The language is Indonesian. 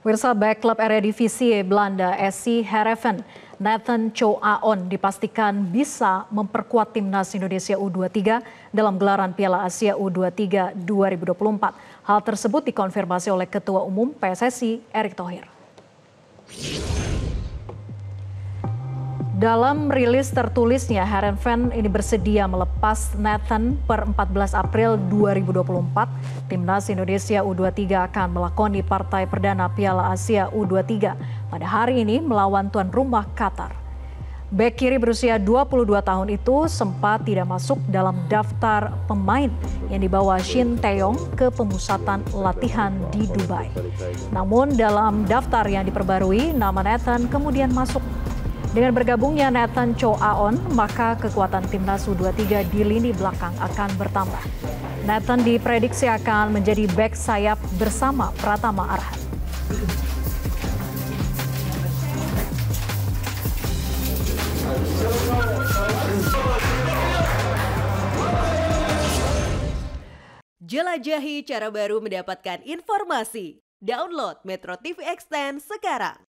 Wirsa back klub Eredivisie Belanda SC Heerenveen, Nathan Chow Aon dipastikan bisa memperkuat timnas Indonesia U23 dalam gelaran Piala Asia U23 2024. Hal tersebut dikonfirmasi oleh Ketua Umum PSSI Erick Thohir. Dalam rilis tertulisnya, Heerenveen ini bersedia melepas Nathan per 14 April 2024. Timnas Indonesia U23 akan melakoni partai perdana Piala Asia U23 pada hari ini melawan tuan rumah Qatar. Bek kiri berusia 22 tahun itu sempat tidak masuk dalam daftar pemain yang dibawa Shin Taeyong ke pemusatan latihan di Dubai. Namun dalam daftar yang diperbarui, nama Nathan kemudian masuk. Dengan bergabungnya Nathan Chow Aon, maka kekuatan timnas U23 di lini belakang akan bertambah. Nathan diprediksi akan menjadi bek sayap bersama Pratama Arhan. Jelajahi cara baru mendapatkan informasi. Download Metro TV Extend sekarang.